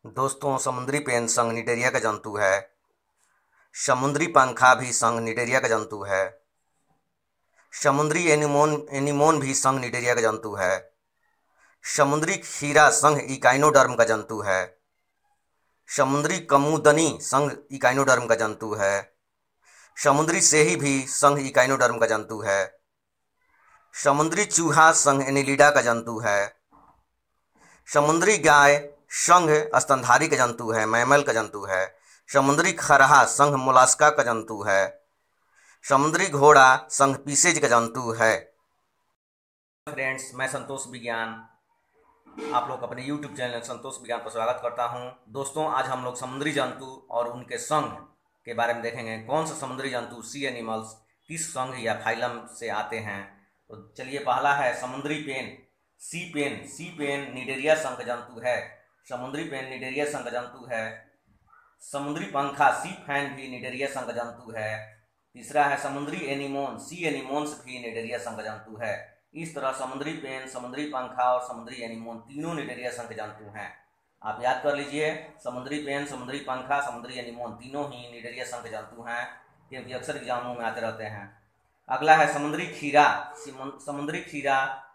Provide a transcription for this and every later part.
दोस्तों, समुद्री पेन संघ निटेरिया का जंतु है। समुद्री पंखा भी संघ निटेरिया का जंतु है। समुद्री एनीमोन भी संघ निटेरिया का जंतु है। समुद्री खीरा संघ इकाइनोडर्म का जंतु है। समुद्री कमूदनी संघ इकाइनोडर्म का जंतु है। समुद्री सेही भी संघ इकाइनोडर्म का जंतु है। समुद्री चूहा संघ एनिलिडा का जंतु है। समुद्री गाय संघ स्तनधारी का जंतु है, मैमल का जंतु है। समुद्री खरहा संघ मोलास्का का जंतु है। समुद्री घोड़ा संघ पीसेज का जंतु है। फ्रेंड्स, मैं संतोष विज्ञान आप लोग अपने YouTube चैनल संतोष विज्ञान पर स्वागत करता हूं। दोस्तों, आज हम लोग समुद्री जंतु और उनके संघ के बारे में देखेंगे। कौन सा समुद्री जंतु सी एनिमल्स किस संघ या फाइलम से आते हैं। तो चलिए, पहला है समुद्री पेन। सी पेन निडेरिया संघ का जंतु है। समुद्री पेन निडेरिया संघ का जंतु है। समुद्री पंखा सी फैन भी निडेरिया संघ का जंतु है। तीसरा है समुद्री एनीमोन, सी एनीमोन्स भी निडेरिया संघ का जंतु है। इस तरह समुद्री पेन, समुद्री पंखा और समुद्री एनीमोन तीनों निडेरिया संघ के जंतु हैं। आप याद कर लीजिए, समुद्री पेन, समुद्री पंखा, समुद्री एनीमोन तीनों ही निडेरिया संघ के जंतु हैं, क्योंकि अक्सर एग्जामों में आते रहते हैं। अगला है समुद्री खीरा। समुद्री खीरा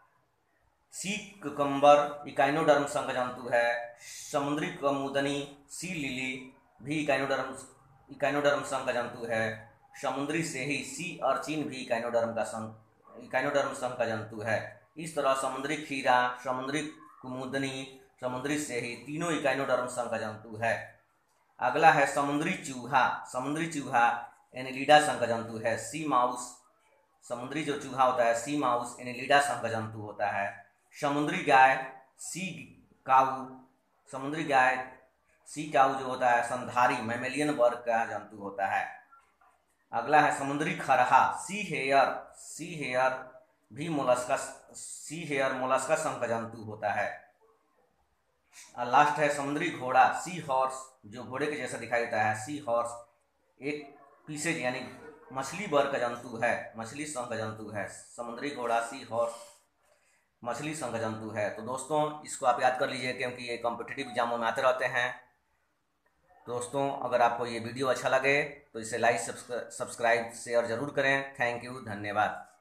सी कुकम्बर इकाइनोडर्म संघ का जंतु है। समुद्री कमूदनी सी लिली भी इकाइनोडर्म संघ का जंतु है। समुद्री सेही सी अर्चिन भी इकाइनोडर्म संघ का जंतु है। इस तरह समुद्री खीरा, समुद्री कुमुदनी, समुद्री सेही तीनों इकाइनोडर्म संघ का जंतु है। अगला है समुद्री चूहा। समुद्री चूहा एनिलिडा संघ का जंतु है। सी माउस, समुद्री जो चूहा होता है सी माउस एनिलिडा संघ का जंतु होता है। समुद्री गाय सी काऊ, समुद्री गाय सी काऊ जो होता है स्तनधारी मैमेलियन वर्ग का जंतु होता है। अगला है समुद्री खरहा सी हेयर भी मोलस्का संघ का जंतु होता है। लास्ट है समुद्री घोड़ा सी हॉर्स, जो घोड़े के जैसा दिखाई देता है। सी हॉर्स एक पीसेज यानी मछली वर्ग का जंतु है, मछली संघ का जंतु है। समुद्री घोड़ा सी हॉर्स मछली संघ का जंतु है। तो दोस्तों, इसको आप याद कर लीजिए, क्योंकि ये कॉम्पिटिटिव एग्जामों में आते रहते हैं। दोस्तों, अगर आपको ये वीडियो अच्छा लगे तो इसे लाइक, सब्सक्राइब, शेयर जरूर करें। थैंक यू, धन्यवाद।